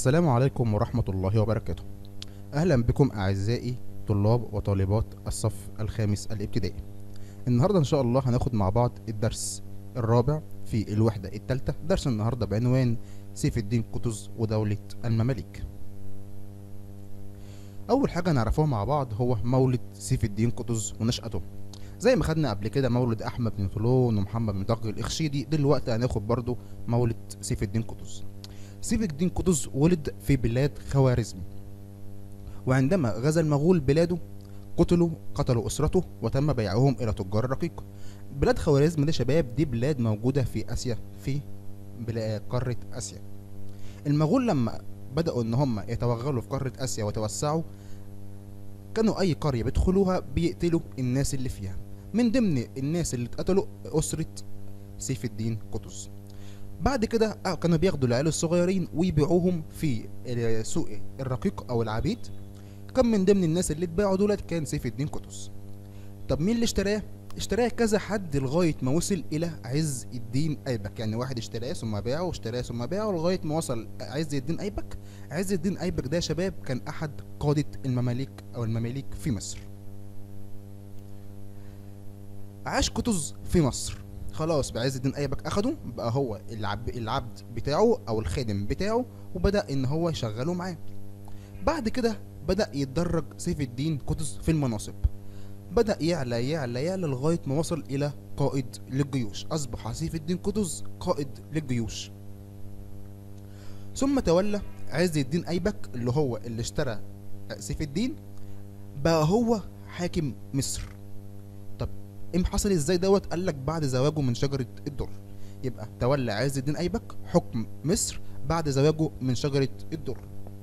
السلام عليكم ورحمة الله وبركاته. أهلا بكم أعزائي طلاب وطالبات الصف الخامس الابتدائي. النهاردة إن شاء الله هناخد مع بعض الدرس الرابع في الوحدة الثالثة. درس النهاردة بعنوان سيف الدين قطز ودولة المماليك. أول حاجة نعرفوها مع بعض هو مولد سيف الدين قطز ونشأته. زي ما خدنا قبل كده مولد أحمد بن طولون ومحمد بن تغي الإخشيدي، دلوقتي هناخد برضو مولد سيف الدين قطز. سيف الدين قطز ولد في بلاد خوارزم، وعندما غزا المغول بلاده قتلوا أسرته وتم بيعهم إلى تجار الرقيق. بلاد خوارزم دي شباب دي بلاد موجودة في آسيا، في قارة آسيا. المغول لما بدأوا إن هم يتوغلوا في قارة آسيا وتوسعوا، كانوا أي قرية بيدخلوها بيقتلوا الناس اللي فيها. من ضمن الناس اللي اتقتلوا أسرة سيف الدين قطز. بعد كده كانوا بياخدوا العيال الصغيرين ويبيعوهم في سوق الرقيق أو العبيد. كان من ضمن الناس اللي اتباعوا دولت كان سيف الدين قطز. طب مين اللي اشتراه؟ اشتراه كذا حد لغاية ما وصل إلى عز الدين أيبك. يعني واحد اشتراه ثم باعه واشتراه ثم باعه لغاية ما وصل عز الدين أيبك. عز الدين أيبك ده شباب كان أحد قادة المماليك أو المماليك في مصر. عاش قطز في مصر. خلاص بعز الدين أيبك أخده، بقى هو العبد بتاعه أو الخادم بتاعه، وبدأ إن هو يشغله معاه. بعد كده بدأ يتدرج سيف الدين قطز في المناصب، بدأ يعلى يعلى يعلى لغاية ما وصل إلى قائد للجيوش. أصبح سيف الدين قطز قائد للجيوش. ثم تولى عز الدين أيبك اللي هو اللي اشترى سيف الدين، بقى هو حاكم مصر. طب حصل ازاي دوت؟ قال لك بعد زواجه من شجرة الدر. يبقى تولى عز الدين أيبك حكم مصر بعد زواجه من شجرة الدر.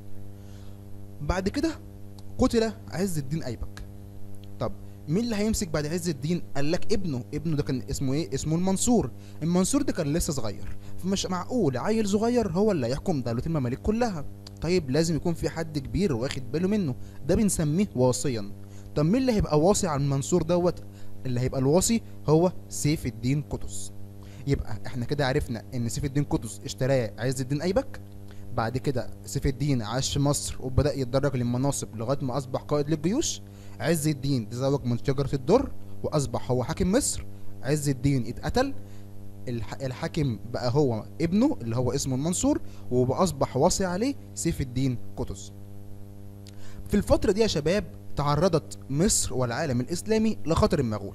بعد كده قتل عز الدين أيبك. طب مين اللي هيمسك بعد عز الدين؟ قال لك ابنه ده كان اسمه ايه؟ اسمه المنصور. المنصور ده كان لسه صغير، فمش معقول عيل صغير هو اللي هيحكم دولة المماليك كلها. طيب لازم يكون في حد كبير واخد باله منه، ده بنسميه واصيا. طب مين اللي هيبقى واصي على المنصور دوت؟ اللي هيبقى الواصي هو سيف الدين قطز. يبقى احنا كده عرفنا ان سيف الدين قطز اشتراه عز الدين ايبك. بعد كده سيف الدين عاش في مصر وبدأ يتدرج للمناصب لغاية ما أصبح قائد للجيوش. عز الدين تزوج من شجرة الدر وأصبح هو حاكم مصر. عز الدين اتقتل، الحاكم بقى هو ابنه اللي هو اسمه المنصور، وأصبح واصي عليه سيف الدين قطز. في الفترة دي يا شباب تعرضت مصر والعالم الإسلامي لخطر المغول.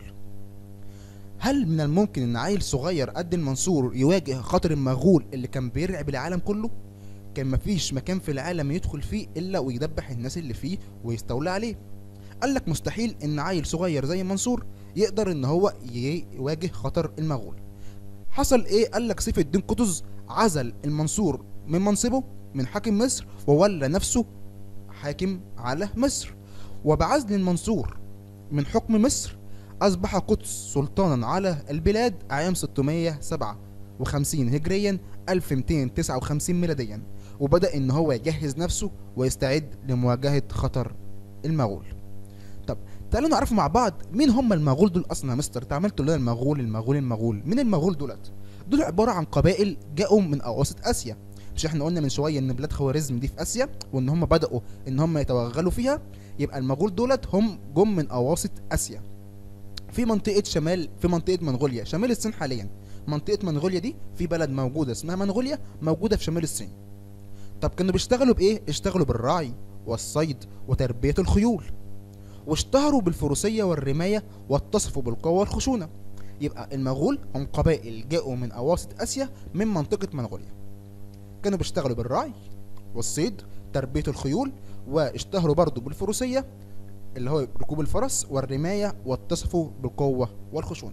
هل من الممكن ان عيل صغير قد المنصور يواجه خطر المغول اللي كان بيرعب العالم كله؟ كان مفيش مكان في العالم يدخل فيه الا ويدبح الناس اللي فيه ويستولى عليه. قال لك مستحيل ان عيل صغير زي منصور يقدر ان هو يواجه خطر المغول. حصل ايه؟ قال لك سيف الدين قطز عزل المنصور من منصبه من حاكم مصر وولى نفسه حاكم على مصر. وبعزل المنصور من حكم مصر أصبح قطز سلطانا على البلاد عام 657 هجريا 1259 ميلاديا، وبدأ إن هو يجهز نفسه ويستعد لمواجهة خطر المغول. طب تعالوا نعرف مع بعض مين هم المغول دول أصلا يا مستر؟ تعملتوا لنا المغول. مين المغول دولت؟ دول عبارة عن قبائل جاءوا من أواسط آسيا. مش احنا قلنا من شوية إن بلاد خوارزم دي في آسيا وإن هم بدأوا إن هم يتوغلوا فيها؟ يبقى المغول دولت هم جم من أواسط آسيا في منطقة منغوليا، شمال الصين حاليا. منطقة منغوليا دي في بلد موجودة اسمها منغوليا، موجودة في شمال الصين. طب كانوا بيشتغلوا بإيه؟ اشتغلوا بالرعي والصيد وتربية الخيول، واشتهروا بالفروسية والرماية واتصفوا بالقوة والخشونة. يبقى المغول هم قبائل جاءوا من أواسط آسيا من منطقة منغوليا، كانوا بيشتغلوا بالرعي والصيد تربية الخيول، واشتهروا برضو بالفروسية اللي هو ركوب الفرس والرماية واتصفوا بالقوة والخشونة.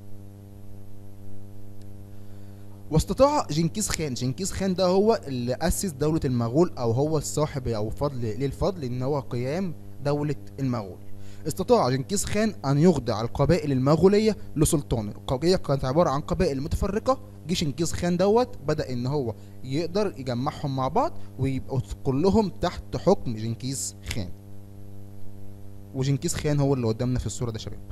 واستطاع جنكيز خان ده هو اللي أسس دولة المغول، أو هو الصاحب أو للفضل إن هو قيام دولة المغول. استطاع جنكيز خان أن يخضع القبائل المغولية لسلطانه. القبائل كانت عبارة عن قبائل متفرقة. جيش جنكيز خان دوت بدأ إن هو يقدر يجمعهم مع بعض ويبقوا كلهم تحت حكم جنكيز خان. وجنكيز خان هو اللي قدامنا في الصورة ده شباب.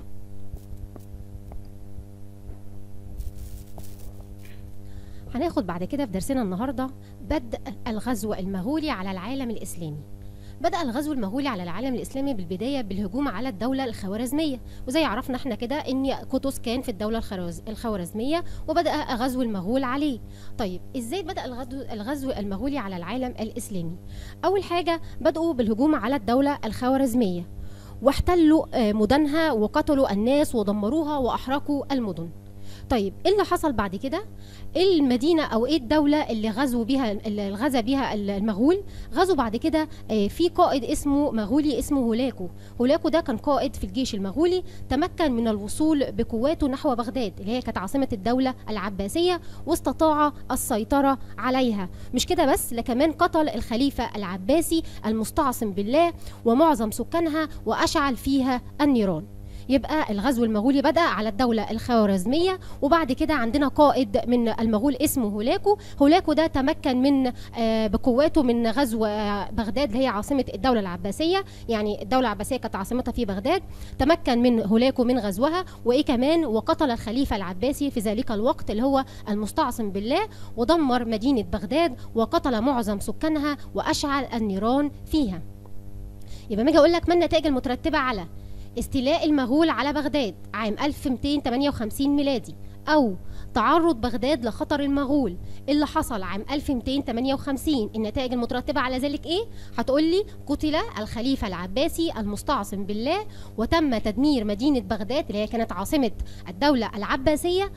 هناخد بعد كده في درسنا النهارده بدء الغزو المغولي على العالم الإسلامي. بدأ الغزو المغولي على العالم الإسلامي بالبداية بالهجوم على الدولة الخوارزمية، وزي عرفنا احنا كده ان قطز كان في الدولة الخوارزمية وبدأ غزو المغول عليه. طيب ازاي بدأ الغزو المغولي على العالم الإسلامي؟ أول حاجة بدأوا بالهجوم على الدولة الخوارزمية واحتلوا مدنها وقتلوا الناس ودمروها وأحرقوا المدن. طيب ايه اللي حصل بعد كده؟ ايه المدينه او ايه الدوله اللي غزا بيها المغول؟ غزوا بعد كده في قائد اسمه مغولي اسمه هولاكو. هولاكو ده كان قائد في الجيش المغولي، تمكن من الوصول بقواته نحو بغداد اللي هي كانت عاصمه الدوله العباسيه، واستطاع السيطره عليها. مش كده بس، لكمان قتل الخليفه العباسي المستعصم بالله ومعظم سكانها واشعل فيها النيران. يبقى الغزو المغولي بدأ على الدولة الخوارزمية، وبعد كده عندنا قائد من المغول اسمه هولاكو. هولاكو ده تمكن من بقواته من غزو بغداد اللي هي عاصمة الدولة العباسية، يعني الدولة العباسية كانت عاصمتها في بغداد. تمكن من هولاكو من غزوها، وإيه كمان، وقتل الخليفة العباسي في ذلك الوقت اللي هو المستعصم بالله، ودمر مدينة بغداد وقتل معظم سكانها وأشعل النيران فيها. يبقى ما اجي اقول لك ما النتائج المترتبة على استيلاء المغول على بغداد عام 1258 ميلادي أو تعرض بغداد لخطر المغول؟ اللي حصل عام 1258 النتائج المترتبة على ذلك إيه؟ هتقولي قتل الخليفة العباسي المستعصم بالله، وتم تدمير مدينة بغداد اللي هي كانت عاصمة الدولة العباسية،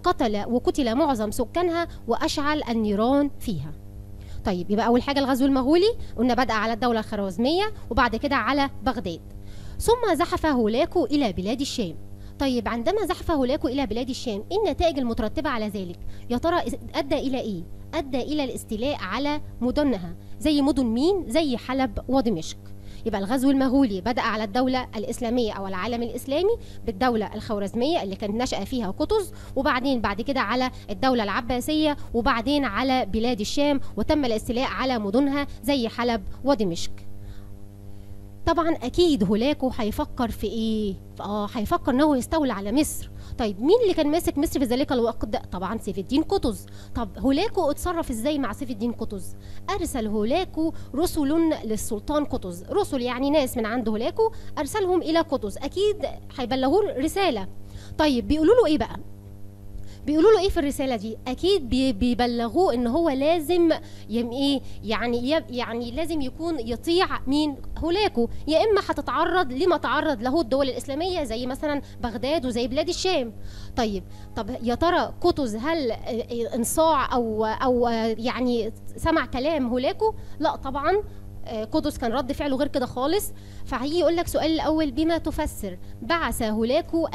وقتل معظم سكانها وأشعل النيران فيها. طيب يبقى أول حاجة الغزو المغولي قلنا بدأ على الدولة الخوارزمية وبعد كده على بغداد. ثم زحف هولاكو إلى بلاد الشام. طيب عندما زحف هولاكو إلى بلاد الشام، إيه النتائج المترتبة على ذلك؟ يا ترى أدى إلى إيه؟ أدى إلى الاستيلاء على مدنها، زي مدن مين؟ زي حلب ودمشق. يبقى الغزو المغولي بدأ على الدولة الإسلامية أو العالم الإسلامي بالدولة الخوارزمية اللي كان نشأ فيها قطز، وبعدين بعد كده على الدولة العباسية، وبعدين على بلاد الشام، وتم الاستيلاء على مدنها زي حلب ودمشق. طبعا اكيد هولاكو هيفكر في ايه؟ هيفكر ان هو يستولى على مصر. طيب مين اللي كان ماسك مصر في ذلك الوقت ده؟ طبعا سيف الدين قطز. طب هولاكو اتصرف ازاي مع سيف الدين قطز؟ ارسل هولاكو رسل للسلطان قطز، رسل يعني ناس من عند هولاكو ارسلهم الى قطز، اكيد هيبلغوه رساله. طيب بيقولوا له ايه بقى؟ بيقولوا له ايه في الرساله دي؟ اكيد بيبلغوه ان هو لازم يعني لازم يكون يطيع مين؟ هولاكو، يا اما هتتعرض لما تعرض له الدول الاسلاميه زي مثلا بغداد وزي بلاد الشام. طب يا ترى قطز هل انصاع او يعني سمع كلام هولاكو؟ لا طبعا، قطز كان رد فعله غير كده خالص. فهيجي يقول لك سؤال الاول، بما تفسر بعث هولاكو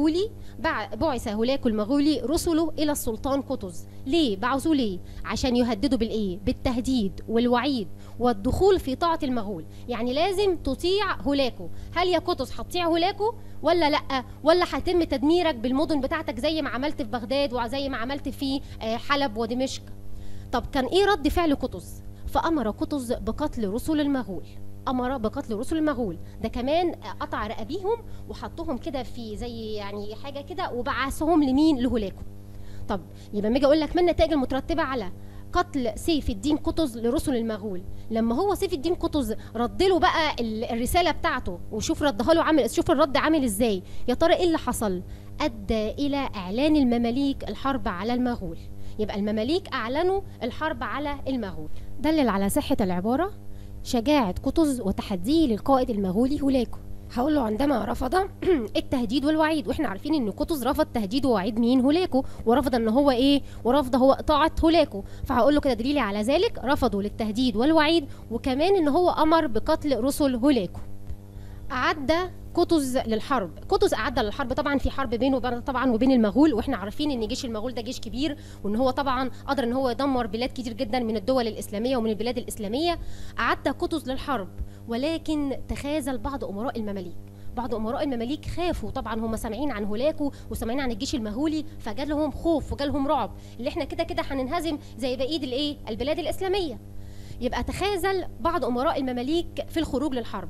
المغولي رسله الى السلطان قطز؟ ليه بعثوا؟ ليه؟ عشان يهددوا بالايه؟ بالتهديد والوعيد والدخول في طاعه المغول، يعني لازم تطيع هولاكو. هل يا قطز هتطيع هولاكو ولا لا؟ ولا هيتم تدميرك بالمدن بتاعتك زي ما عملت في بغداد وزي ما عملت في حلب ودمشق؟ طب كان ايه رد فعل قطز؟ فأمر قطز بقتل رسل المغول. ده كمان قطع رقابيهم وحطهم كده في زي يعني حاجة كده وبعثهم لمين؟ لهولاكو. طب يبقى اجي اقول لك ما النتائج المترتبة على قتل سيف الدين قطز لرسل المغول؟ لما هو سيف الدين قطز رد له بقى الرسالة بتاعته، وشوف ردها له شوف الرد عامل ازاي. يا ترى ايه اللي حصل؟ أدى إلى إعلان المماليك الحرب على المغول. يبقى المماليك أعلنوا الحرب على المغول. دلل على صحة العبارة شجاعة قطز وتحديه للقائد المغولي هولاكو. هقول له عندما رفض التهديد والوعيد، واحنا عارفين ان قطز رفض تهديد ووعيد مين؟ هولاكو، ورفض ان هو ايه؟ ورفض هو طاعة هولاكو. فهقول له كده دليلي على ذلك، رفضوا للتهديد والوعيد، وكمان ان هو امر بقتل رسل هولاكو. أعد قطز للحرب. قطز أعد للحرب، طبعا في حرب بينه طبعا وبين المغول، واحنا عارفين ان جيش المغول ده جيش كبير، وان هو طبعا قدر ان هو يدمر بلاد كتير جدا من الدول الإسلامية ومن البلاد الإسلامية. أعد قطز للحرب، ولكن تخاذل بعض أمراء المماليك. بعض أمراء المماليك خافوا، طبعا هم سامعين عن هولاكو وسامعين عن الجيش المغولي، فجالهم خوف وجالهم رعب، اللي احنا كده كده هننهزم زي بقية البلاد الإسلامية. يبقى تخاذل بعض أمراء المماليك في الخروج للحرب،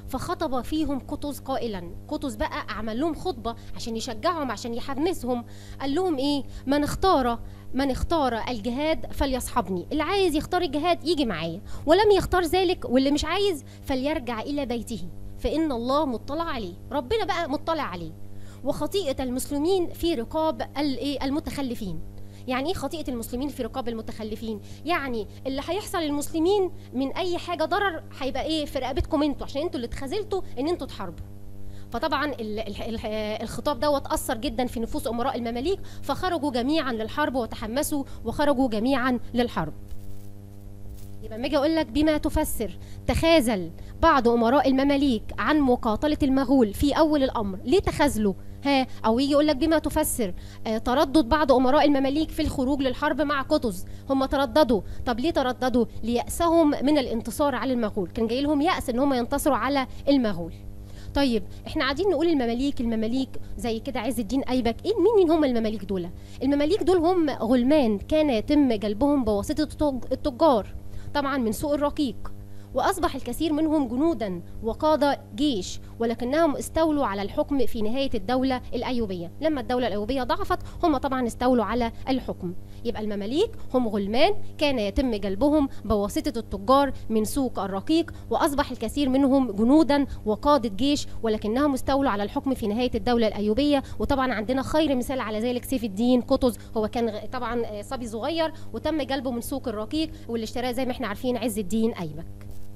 فخطب فيهم قطز قائلا، قطز بقى عمل لهم خطبة عشان يشجعهم، عشان يحمسهم. قال لهم ايه؟ من اختار الجهاد فليصحبني، اللي عايز يختار الجهاد يجي معايا، ولم يختار ذلك واللي مش عايز فليرجع إلى بيته فإن الله مطلع عليه، ربنا بقى مطلع عليه. وخطيئة المسلمين في رقاب المتخلفين. يعني ايه خطيئة المسلمين في رقاب المتخلفين؟ يعني اللي هيحصل للمسلمين من اي حاجة ضرر هيبقى ايه في رقبتكم انتوا، عشان انتوا اللي اتخذلتوا ان انتوا تحاربوا. فطبعا الخطاب دوت اثر جدا في نفوس امراء المماليك، فخرجوا جميعا للحرب وتحمسوا وخرجوا جميعا للحرب. يبقى لما اجي اقول لك بما تفسر تخاذل بعض امراء المماليك عن مقاتله المغول في اول الامر، ليه تخاذلوا؟ او يجي يقول لك بما تفسر تردد بعض امراء المماليك في الخروج للحرب مع قطز، هم ترددوا. طب ليه ترددوا؟ ليأسهم من الانتصار على المغول، كان جاي لهم يأس ان هم ينتصروا على المغول. طيب احنا قاعدين نقول المماليك زي كده عز الدين ايبك، مين هم المماليك دول؟ المماليك دول هم غلمان كان يتم جلبهم بواسطه التجار، طبعا من سوق الرقيق، وأصبح الكثير منهم جنودا وقادة جيش، ولكنهم استولوا على الحكم في نهاية الدولة الأيوبية. لما الدولة الأيوبية ضعفت هم طبعا استولوا على الحكم. يبقى المماليك هم غلمان كان يتم جلبهم بواسطة التجار من سوق الرقيق، وأصبح الكثير منهم جنودا وقادة جيش، ولكنهم استولوا على الحكم في نهاية الدولة الأيوبية. وطبعا عندنا خير مثال على ذلك سيف الدين قطز، هو كان طبعا صبي صغير وتم جلبه من سوق الرقيق، واللي اشتراه زي ما احنا عارفين عز الدين أيبك.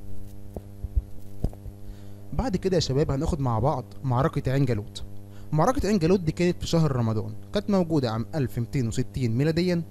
بعد كده يا شباب هناخد مع بعض معركة عين جالوت. معركة عين جالوت دي كانت في شهر رمضان، كانت موجودة عام 1260 ميلاديا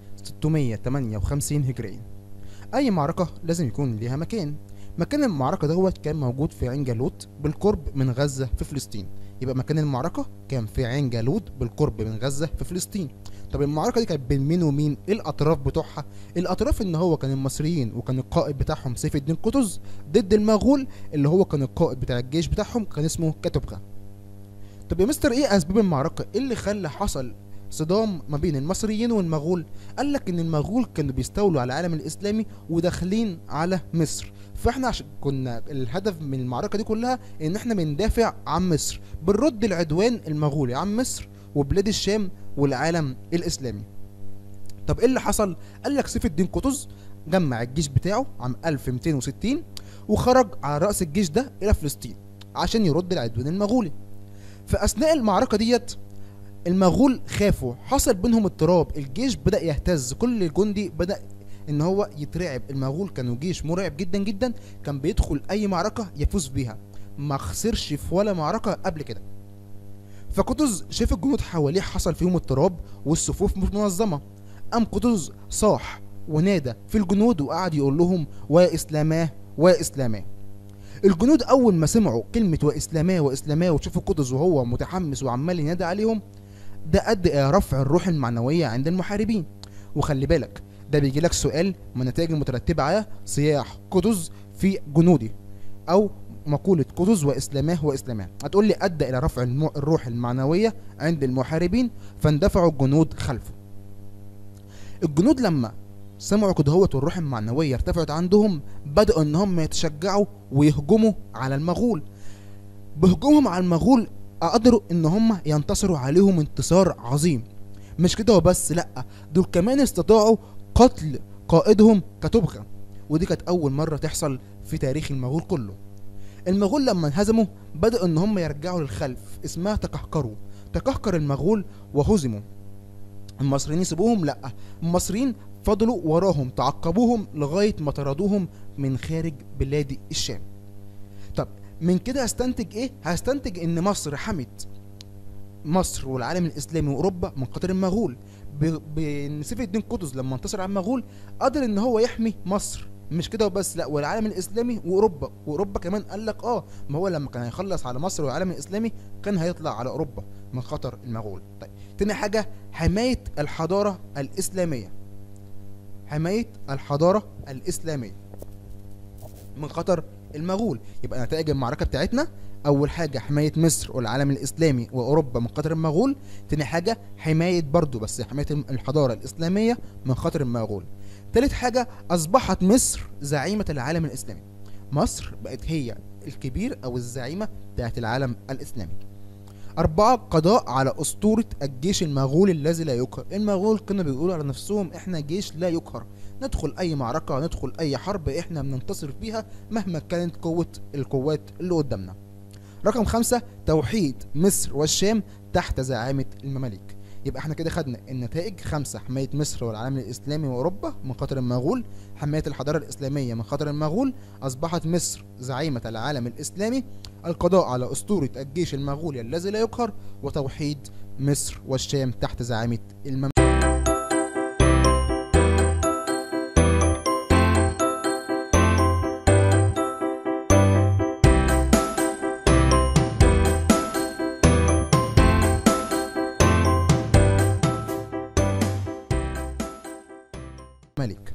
658 هجريا. أي معركة لازم يكون ليها مكان. مكان المعركة دوت كان موجود في عين جالوت بالقرب من غزة في فلسطين. يبقى مكان المعركة كان في عين جالوت بالقرب من غزة في فلسطين. طب المعركة دي كانت بين مين ومين؟ ايه الأطراف بتوعها؟ الأطراف إن هو كان المصريين وكان القائد بتاعهم سيف الدين قطز ضد المغول اللي هو كان القائد بتاع الجيش بتاعهم كان اسمه كتبغة. طب يا مستر ايه أسباب المعركة؟ ايه اللي خلى حصل صدام ما بين المصريين والمغول؟ قال لك إن المغول كانوا بيستولوا على العالم الإسلامي وداخلين على مصر، فاحنا عشان كنا الهدف من المعركة دي كلها إن احنا بندافع عن مصر، بنرد العدوان المغولي عن مصر وبلاد الشام والعالم الإسلامي. طب ايه اللي حصل؟ قال لك سيف الدين قطز جمع الجيش بتاعه عام 1260 وخرج على رأس الجيش ده إلى فلسطين عشان يرد العدوان المغولي. في أثناء المعركة ديت المغول خافوا، حصل بينهم اضطراب، الجيش بدأ يهتز، كل جندي بدأ ان هو يترعب. المغول كانوا جيش مرعب جدا جدا، كان بيدخل اي معركة يفوز بيها، ما خسرش في ولا معركة قبل كده. فقطز شاف الجنود حواليه حصل فيهم اضطراب والصفوف مش منظمة، قام قطز صاح ونادى في الجنود وقعد يقول لهم وإسلاماه وإسلاماه. الجنود اول ما سمعوا كلمة وإسلاماه وإسلاماه وشافوا قطز وهو متحمس وعمال ينادي عليهم، ده أدى إلى رفع الروح المعنوية عند المحاربين. وخلي بالك ده بيجي لك سؤال من النتائج المترتبة على صياح قطز في جنودي، أو مقولة قطز وإسلاماه وإسلاماه، هتقول لي أدى إلى رفع الروح المعنوية عند المحاربين فاندفعوا الجنود خلفه. الجنود لما سمعوا كده هوت والروح المعنوية ارتفعت عندهم، بدأوا إن هم يتشجعوا ويهجموا على المغول. بهجومهم على المغول قدروا إن هم ينتصروا عليهم انتصار عظيم. مش كده وبس، لأ، دول كمان استطاعوا قتل قائدهم كتبغة، ودي كانت أول مرة تحصل في تاريخ المغول كله. المغول لما انهزموا بدأوا إن هم يرجعوا للخلف، اسمها تكهكروا، تكهكر المغول وهزموا. المصريين يسيبوهم؟ لأ، المصريين فضلوا وراهم، تعقبوهم لغاية ما طردوهم من خارج بلاد الشام. طب من كده هستنتج ايه؟ هستنتج ان مصر حمت مصر والعالم الاسلامي واوروبا من خطر المغول، بان سيف الدين قطز لما انتصر على المغول قدر ان هو يحمي مصر. مش كده وبس، لا، والعالم الاسلامي واوروبا كمان قال لك ما هو لما كان هيخلص على مصر والعالم الاسلامي كان هيطلع على اوروبا من خطر المغول. طيب تاني حاجه حمايه الحضاره الاسلاميه، حمايه الحضاره الاسلاميه من خطر المغول. يبقى نتائج المعركة بتاعتنا أول حاجة حماية مصر والعالم الإسلامي وأوروبا من خطر المغول، تاني حاجة حماية برضو بس حماية الحضارة الإسلامية من خطر المغول، تالت حاجة أصبحت مصر زعيمة العالم الإسلامي. مصر بقت هي الكبير أو الزعيمة بتاعت العالم الإسلامي. 4 قضاء على أسطورة الجيش المغولي الذي لا يقهر. المغول كانوا بيقولوا على نفسهم احنا جيش لا يقهر، ندخل أي معركة، ندخل أي حرب احنا بننتصر فيها مهما كانت قوة القوات اللي قدامنا. رقم 5 توحيد مصر والشام تحت زعامة المماليك. يبقى احنا كده خدنا النتائج 5: حماية مصر والعالم الإسلامي وأوروبا من خطر المغول، حماية الحضارة الإسلامية من خطر المغول، أصبحت مصر زعيمة العالم الإسلامي، القضاء على أسطورة الجيش المغولي الذي لا يقهر، وتوحيد مصر والشام تحت زعامة المماليك.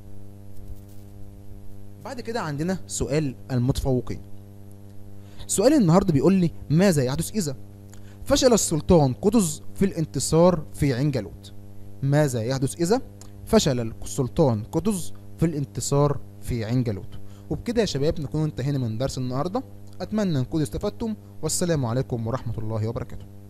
بعد كده عندنا سؤال المتفوقين. سؤال النهارده بيقول لي ماذا يحدث إذا فشل السلطان قطز في الانتصار في عين جالوت؟ ماذا يحدث إذا فشل السلطان قطز في الانتصار في عين جالوت؟ وبكده يا شباب نكون انتهينا من درس النهارده. أتمنى نكون استفدتم، والسلام عليكم ورحمة الله وبركاته.